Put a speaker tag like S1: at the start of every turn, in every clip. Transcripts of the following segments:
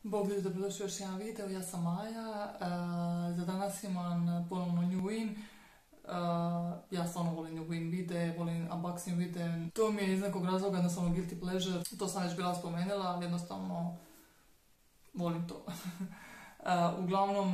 S1: Bog ljudi, dobrodošli još jedan video, ja sam Maja. Za danas imam ponovno New In. Ja stvarno volim New In videe, volim unboxing videe. To mi je iz nekog razloga jednostavno guilty pleasure, to sam već bila spomenula, ali jednostavno volim to. Uglavnom,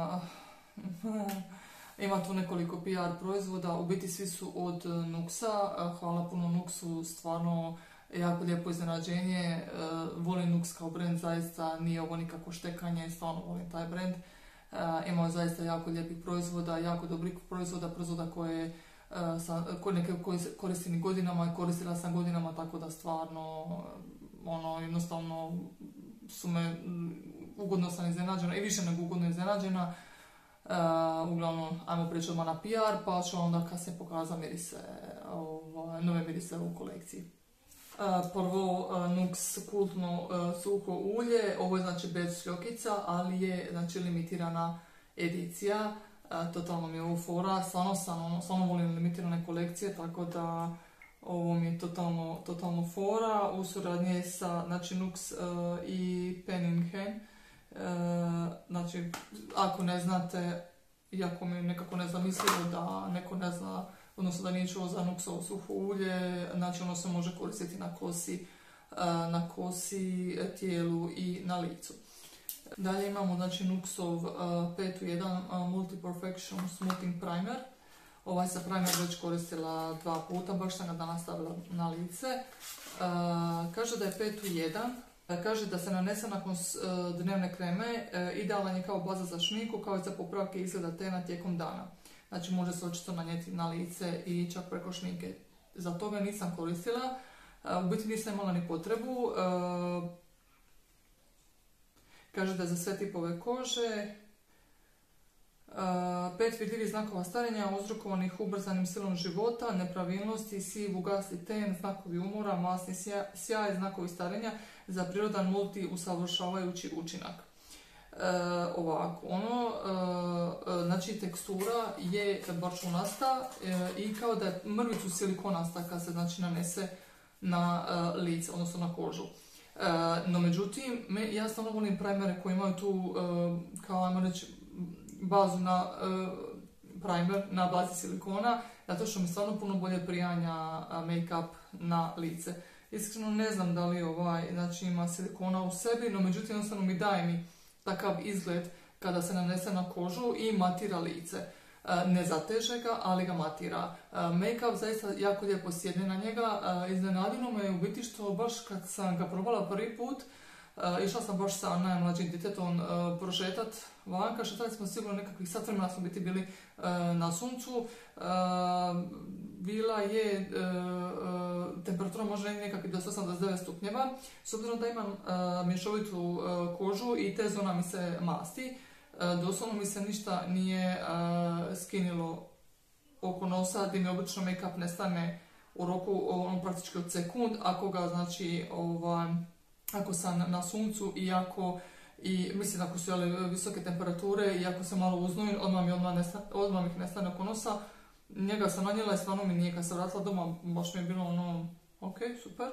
S1: ima tu nekoliko PR proizvoda, u biti svi su od Nuxa. Hvala puno Nuxu, stvarno jako lijepo iznenađenje. Volim Nux kao brand, zaista nije ovo nikako štekanje, stvarno volim taj brand. Imao zaista jako lijepih proizvoda, jako dobrih proizvoda koje koristim i godinama i koristila sam godinama, tako da stvarno jednostavno su me, ugodno sam iznenađena i više nego ugodno iznenađena. Uglavnom, ajmo prijeći odmah na PR, pa ću onda kasnije pokazati mirise, nove mirise u kolekciji. Prvo Nux kultno suho ulje, ovo je znači bez šljokica, ali je znači limitirana edicija. Totalno mi je ovo fora, stvarno volim limitirane kolekcije, tako da ovo mi je totalno fora. U suradnji je sa znači, Nux i Pen & Hand. Znači, ako ne znate, iako mi je nekako nezamislivo da neko ne zna, odnosno da nije čuo za Nuxovo suho ulje, znači ono se može koristiti na kosi, tijelu i na licu. Dalje imamo znači Nuxov 5 u 1 Multi Perfection Smoothing Primer. Ovaj sam primer već koristila 2 puta, baš sam ga danas stavila na lice. Kaže da je 5 u 1. Kaže da se nanese nakon dnevne kreme, idealan je kao baza za šminku, kao i za popravke izgleda tena tijekom dana. Znači može se očito nanijeti na lice i čak preko šminke. Za to ga nisam koristila, u biti nisam imala ni potrebu. Kaže da je za sve tipove kože. 5 vidljivih znakova starenja uzrokovanih ubrzanim stilom života, nepravilnosti, siv, ugasli ten, znakovi umora, masni sjaj, znakovi starenja za prirodan multi usavršavajući učinak. Ovako, znači tekstura je barčunasta i kao da je mrvicu silikonasta kad se znači nanese na lice, odnosno na kožu. No međutim, ja stvarno volim primere koji imaju tu, kao ajmo reći, bazu na primer na bazi silikona, zato što mi stvarno puno bolje prijanja make-up na lice. Iskreno ne znam da li znači ima silikona u sebi, no međutim jednostavno mi daje mi takav izgled kada se nanese na kožu i matira lice. Ne zateže ga, ali ga matira. Make-up zaista jako lijepo sjedne na njega. Iznenadilo me u biti što baš kad sam ga probala prvi put, išla sam baš sa najmlađim djetetom prošetat vanka, šetali smo sigurno nekakvih sat vremena, smo biti bili na suncu. Bila je temperatura možda nekakvih do 89 stupnjeva. S obzirom da imam mješovitu kožu i te zona mi se masti, doslovno mi se ništa nije skinilo oko nosa, gdje mi obično make-up nestane u roku praktički od sekund, ako ga znači ako sam na suncu i mislim ako su visoke temperature i ako se malo uznojim, odmah mi nestane oko nosa. Njega sam nanijela i stvarno mi nije, kad sam vratila doma, baš mi je bilo ok, super.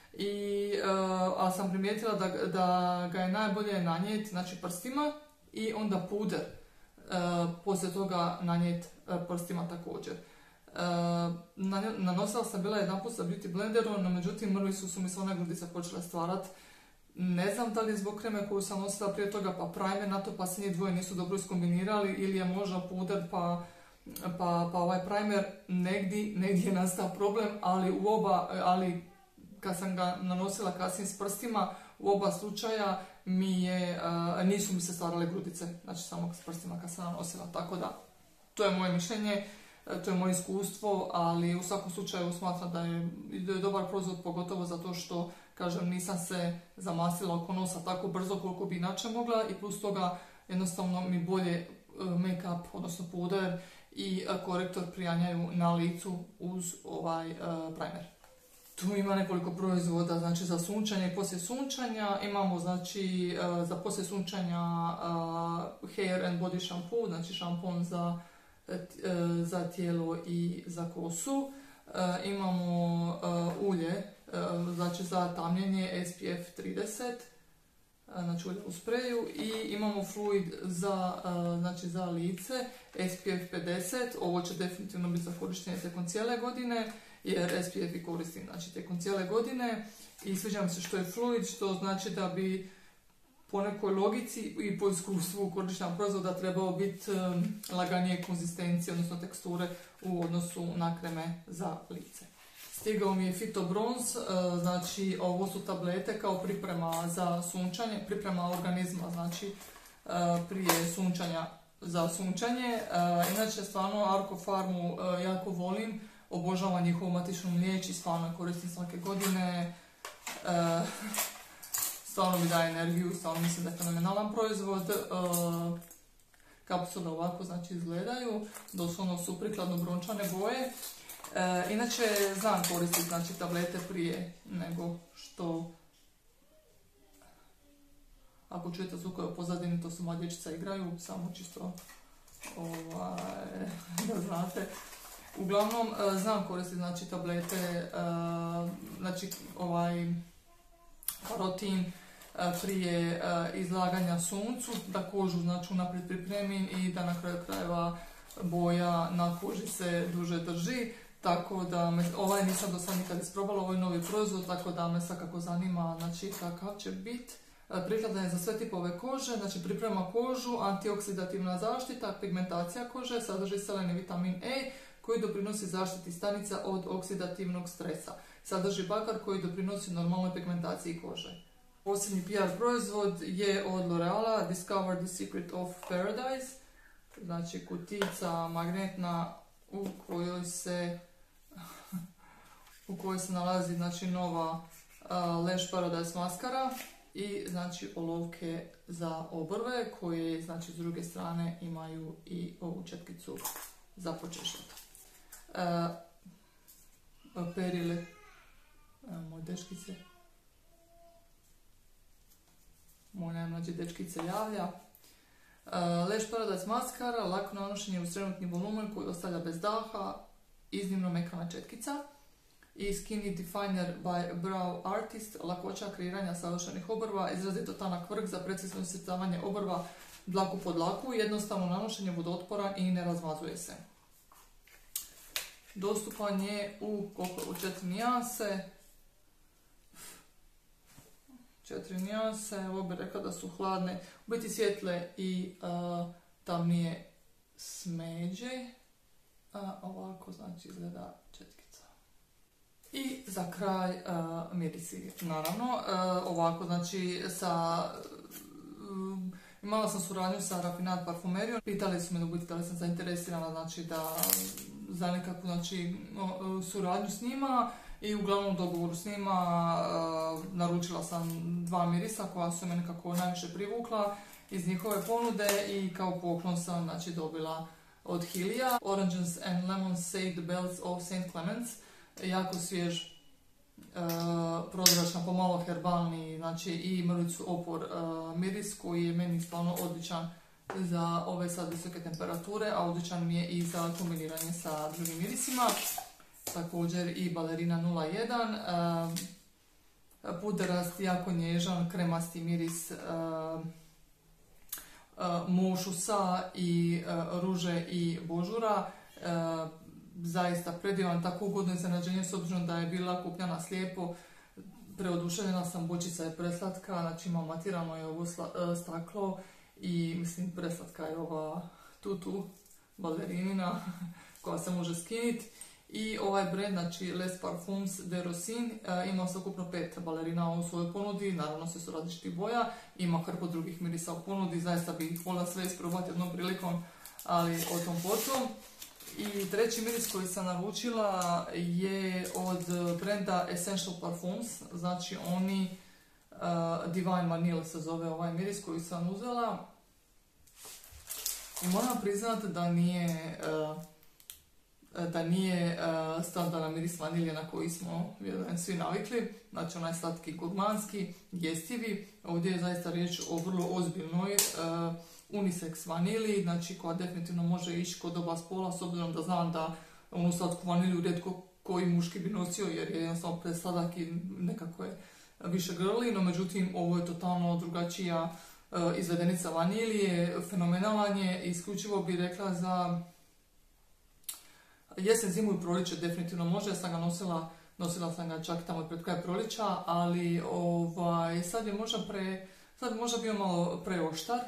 S1: A sam primijetila da ga je najbolje nanijeti, znači prstima i onda puder. Poslije toga nanijeti prstima također. Nanosila sam bila jedanput sa Beauty Blenderom, no međutim mrvicu su mi se one grudice počele stvarat. Ne znam da li je zbog kreme koju sam nosila prije toga pa primer na to, pa se njih dvoje nisu dobro iskombinirali, ili je možda puder pa ovaj primer, negdje je nastao problem, ali kad sam ga nanosila kasnije s prstima, u oba slučaja nisu mi se stvarale grudice, znači samo s prstima kad sam nanosila, tako da to je moje mišljenje, to je moje iskustvo, ali u svakom slučaju smatram da je dobar proizvod, pogotovo zato što, kažem, nisam se zamastila oko nosa tako brzo koliko bi inače mogla i plus toga jednostavno mi bolje make-up, odnosno puder i korektor prijanjaju na licu uz ovaj primer. Tu ima nekoliko proizvoda, znači za sunčanje i poslije sunčanja. Imamo znači za poslije sunčanja hair and body shampoo, znači šampon za tijelo i za kosu. Imamo ulje, znači za tamljenje SPF 30. znači ulja u spreju, i imamo fluid za lice SPF 50. Ovo će definitivno biti za korištenje tijekom cijele godine, jer SPF i koristim znači tijekom cijele godine, i sviđa mi se što je fluid, što znači da bi po nekoj logici i po iskustvu korištenja proizvoda trebao biti laganije konzistencije, odnosno teksture u odnosu na kreme za lice. Stigao mi je Phyto Bronze, znači ovo su tablete kao priprema za sunčanje, priprema organizma, znači prije sunčanja za sunčanje. Inače, stvarno Arko Farmu jako volim, obožavam njihovu matičnu mliječ i stvarno koristim svake godine. Stvarno mi daje energiju, stvarno mislim da je fenomenalan proizvod. Kapsule ovako znači izgledaju, doslovno su prikladno brončane boje. Inače, znam koristiti znači tablete prije nego što, ako čujete zvukove u pozadini, to su moja dječica igraju, samo čisto da znate. Uglavnom, znam koristiti znači tablete, znači karotin prije izlaganja suncu, da kožu znači unaprijed pripremim i da na kraju krajeva boja na koži se duže drži. Tako da nisam do sad nikad isprobala, ovo je novi proizvod, tako da me svakako zanima znači kakav će biti. Prikladan je za sve tipove kože, znači priprema kožu, antioksidativna zaštita, pigmentacija kože, sadrži seleni vitamin E koji doprinosi zaštiti stanica od oksidativnog stresa. Sadrži bakar koji doprinosi normalnoj pigmentaciji kože. Posljednji PR proizvod je od L'Oreala, Discover the Secret of Paradise, znači kutica magnetna u kojoj se nalazi znači nova Lash Paradise maskara i znači olovke za obrve koje znači s druge strane imaju i ovu četkicu za počešljat. Perile, moje dečkice, moj najmlađi dečkice javlja. Lash Paradise maskara, lako nanošenje uz trenutni volumen koji ostavlja bez daha, iznimno mekana četkica. I Skinny Definer by Brow Artist, lakoća kreiranja savršenih obrva, izrazito tanak vrh za precizno iscrtavanje obrva dlaku po dlaku, jednostavno nanošenje, vodootporan i ne razmazuje se. Dostupan je u 4 nijanse. 4 nijanse, ovo bih rekla da su hladne, u biti svjetle i tamnije smeđe. Ovako znači izgleda četkica. I za kraj mirisi, naravno. Ovako znači imala sam suradnju sa Raffinade parfumerijom. Pitali su me da li sam zainteresirana znači za nekakvu znači suradnju s njima. I uglavnom u dogovoru s njima naručila sam 2 mirisa koja su me nekako najviše privukla iz njihove ponude i kao poklon sam znači dobila od Hilija Oranges and Lemon Sage Bells of St. Clements, jako svjež, prozračan, pomalo herbalni, znači i mrvicu opor miris koji je meni stvarno odličan za ove sad visoke temperature, a odličan mi je i za kombiniranje sa drugim mirisima. Također i Ballerina 01, puderast, jako nježan, kremasti miris mošusa i ruže i božura. Zaista predivan, tako ugodno iznenađenje s obzirom da je bila kupljena slijepo. Preoduševljena sam, bočica je preslatka, znači ima matirano je ovo staklo i mislim preslatka je ova tutu balerinina koja se može skiniti. I ovaj brand, znači Les Parfums de Rosin, ima se ukupno 5 balerina u svojoj ponudi, naravno sve su različitih boja, ima hrpu drugih mirisa u ponudi, zaista bih ih voljela sve isprobati jednom prilikom, ali o tom potom. I treći miris koji sam naručila je od brenda Essential Parfums, znači oni Divine Vanille se zove ovaj miris koji sam uzela. I moram priznati da nije standardan miris vanilje na koji smo vjerujem svi navikli, znači onaj slatki gurmanski, jestivi. Ovdje je zaista riječ o vrlo ozbiljnoj unisex vanilji, znači koja definitivno može ići kod oba spola, s obzirom da znam da onu slatku vanilju rijetko koji muški bi nosio jer je jednostavno presladak i nekako je više girly, no međutim ovo je totalno drugačija izvedenica vanilije, fenomenalan je, isključivo bih rekla za jesen, zimu i proljeće definitivno može. Ja sam ga nosila sam ga čak tamo pred kraj proljeća, ali sad je možda bio malo preoštar.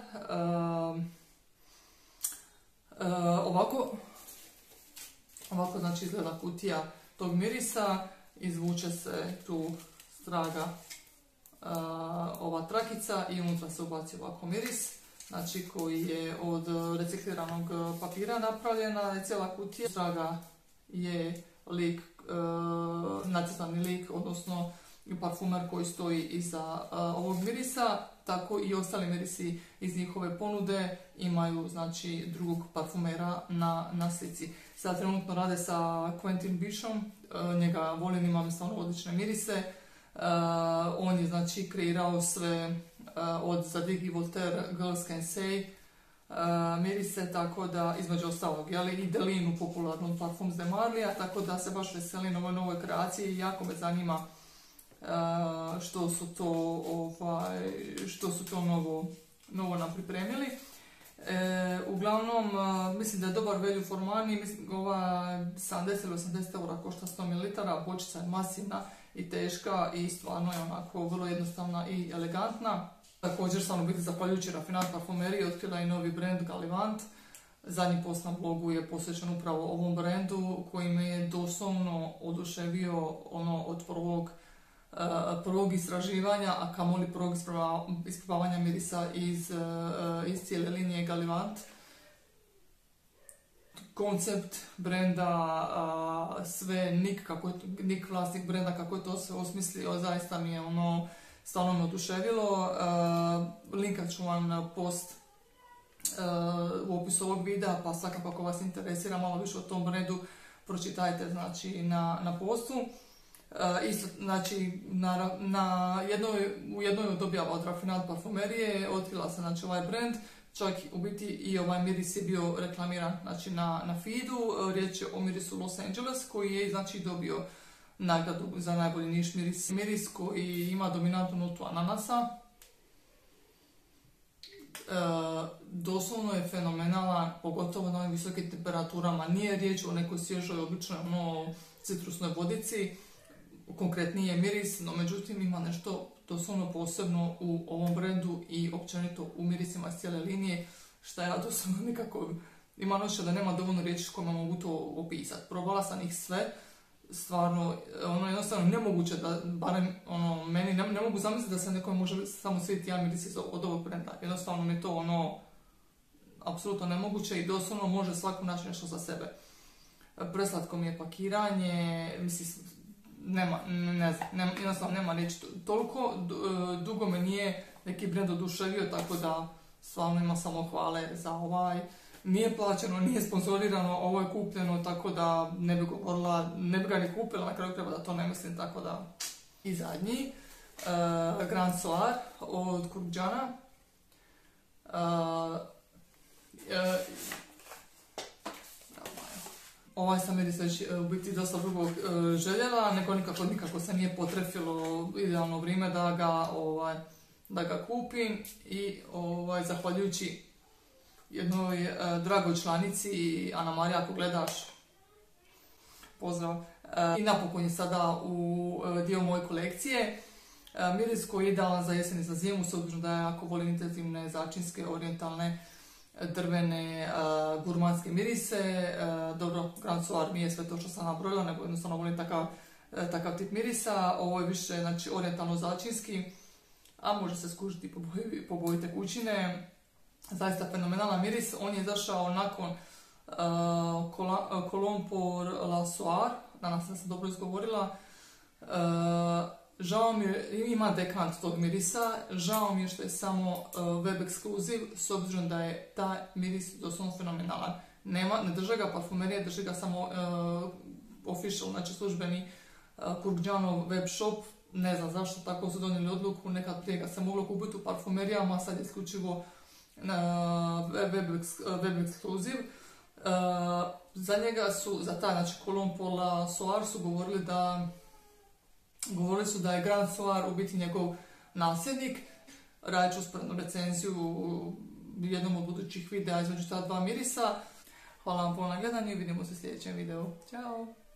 S1: Ovako znači izgleda kutija tog mirisa, izvuče se tu straga ova trakica i unutra se ubaci ovako miris, znači koji je od recikliranog papira napravljena, cijela kutija. Straga je lik, nacrtani lik, odnosno parfumer koji stoji iza ovog mirisa, tako i ostali mirisi iz njihove ponude imaju znači drugog parfumera na slici. Sad trenutno rade sa Quentin Bishom, njega volim, imam stvarno odlične mirise. On je znači kreirao sve od Zadig & Voltaire, Girls Can Say mirise, tako da između ostalog, i Delinu, popularnom Parfums de Marlija, tako da se baš veselim ovoj novoj kreaciji i jako me zanima što su to novo nam pripremili. Uglavnom, mislim da je dobar value for money, ova 70 ili 80 eura košta 100 ml, bočica je masivna i teška i stvarno je onako vrlo jednostavna i elegantna. Također sam u biti zahvaljujući Raffinade parfumeriji otkrila i novi brand Gallivant. Zadnji post na blogu je posvećen upravo ovom brandu koji me je doslovno oduševio od prvog istraživanja, a kamoli prvog isprobavanja mirisa iz cijele linije Gallivant. Koncept brenda, sve Nick vlasnik brenda kako je to sve osmislio, zaista mi je stvarno me oduševilo. Linkat ću vam na post u opisu ovog videa, pa svakako ako vas interesira malo više o tom brendu, pročitajte znači na postu. Isto, znači, u jednoj od objava od Raffinade parfumerije otkrila se znači ovaj brand, čak u biti i ovaj miris je bio reklamiran znači na feedu. Riječ je o mirisu Los Angeles koji je znači dobio nagradu za najbolji niš miris. Miris koji ima dominantnu notu ananasa. Doslovno je fenomenalan, pogotovo na ovim visokim temperaturama. Nije riječ o nekoj svježoj, običnoj citrusnoj vodici, konkretnije miris, no međutim ima nešto doslovno posebno u ovom brendu i općenito u mirisima iz cijele linije, što ja doslovno nikako imam osjećaj da nema dovoljno riječi s kojima mogu to opisati. Probala sam ih sve, stvarno, jednostavno nemoguće da, barem meni ne mogu zamisliti da se nekom može samo svidjeti jedan miris od ovog brenda. Jednostavno mi je to apsolutno nemoguće i doslovno može svako naći nešto za sebe. Preslatko mi je pakiranje, mislim, jednostavno nema riječi. Toliko dugo me nije neki brend oduševio, tako da stvarno ima samo hvale za ovaj. Nije plaćeno, nije sponzorirano, ovo je kupljeno, tako da ne bi govorila, ne bi ga ni kupila, na kraju treba da to ne mislim, tako da. I zadnji, Grand Soir od Kurkdžana. Ovaj sam miris već u biti dosta dugo željela, nikako se nije potrefilo idealno vrijeme da ga kupim i zahvaljujući jednoj dragoj članici, Ana Marija, ako gledaš, pozdrav, i napokon je sada u dio moje kolekcije. Miris koji je idealan za jesen i za zimu, s obzirom da ja jako volim intenzivne začinske, orijentalne, drvene, gurmanske mirise. Dobro, Grand Soir nije sve to što sam nabrojila, nego jednostavno volim takav tip mirisa. Ovo je više znači, orijentalno začinski, a može se skužiti po boji tekućine. Zaista fenomenalan miris. On je izašao nakon Cologne pour la Soir, danas sam se dobro izgovorila. Žao mi je, ima dekant tog mirisa, žao mi je što je samo web ekskluziv, s obzirom da je taj miris doslovno fenomenalan. Ne drže ga parfumerije, drži ga samo official, znači službeni Kurkdžanov web shop. Ne znam zašto tako su donijeli odluku, nekad prije ga se moglo kupiti u parfumerijama, sad je isključivo web ekskluziv. Za njega su, za taj znači Cologne pour la Soir su govorili Govorili su da je Grand Soir u biti njegov nasljednik. Radit ću usporednu recenziju u jednom od budućih videa između ta dva mirisa. Hvala vam puno na gledanju i vidimo se u sljedećem videu. Ćao!